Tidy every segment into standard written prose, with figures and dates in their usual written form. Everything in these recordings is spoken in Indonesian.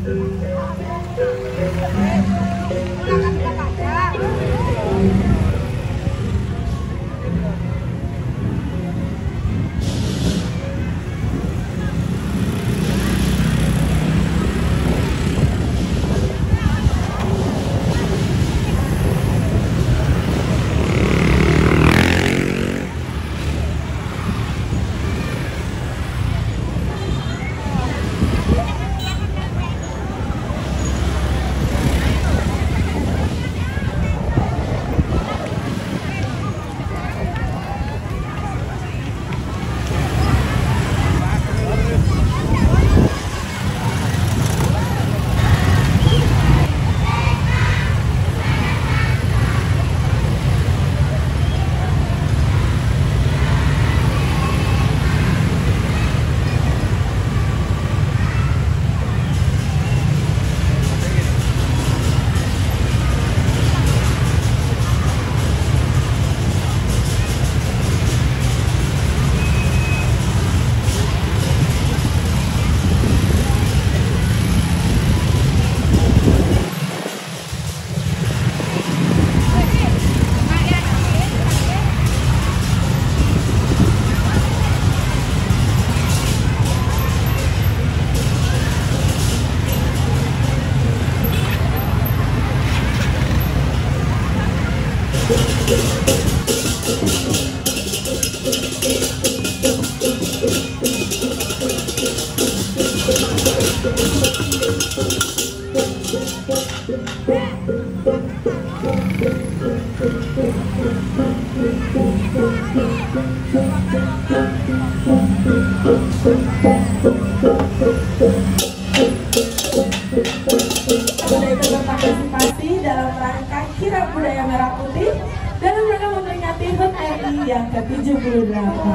Berpartisipasi dalam rangka Kirap Budaya Merah Putih dalam rangka memperingati HUT RI yang ke-78.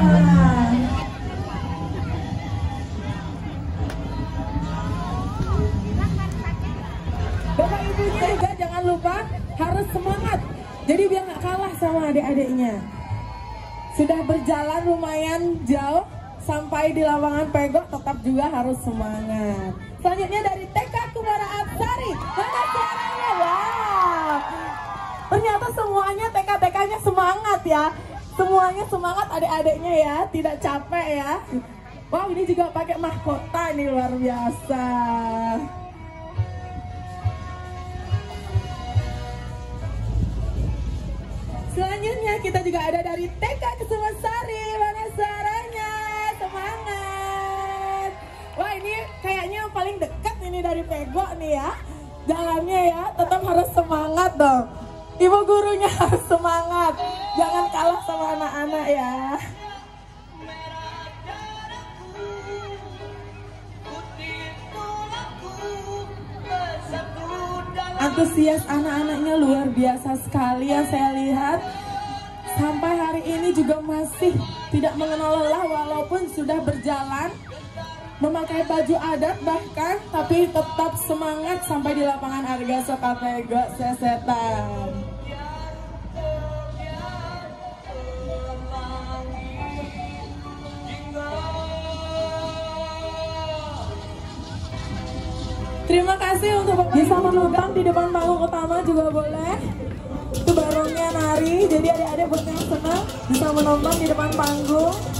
Bapak Ibunya juga jangan lupa harus semangat, jadi biar nggak kalah sama adik-adiknya. Sudah berjalan lumayan jauh sampai di lapangan Pegok, tetap juga harus semangat. Selanjutnya dari TK Kumara Absari, mana suaranya? Wow, ternyata semuanya TK-TK-nya semangat ya. Semuanya semangat adik-adiknya ya, tidak capek ya. Wow, ini juga pakai mahkota, ini luar biasa. Selanjutnya kita juga ada dari TK Kesumasari, mana suaranya? Semangat. Wah, ini kayaknya yang paling dekat ini dari Pegok nih ya. Jalannya ya, tetap harus semangat dong. Ibu gurunya harus semangat. Jangan kalah sama anak-anak ya. Antusias anak-anaknya luar biasa sekali yang saya lihat. Sampai hari ini juga masih tidak mengenal lelah walaupun sudah berjalan, memakai baju adat bahkan, tapi tetap semangat sampai di lapangan Arga Soka Pegok Sesetan. Terima kasih untuk Bapak bisa menonton di depan panggung utama juga boleh. Itu barongnya nari, jadi adik-adik buat yang senang bisa menonton di depan panggung.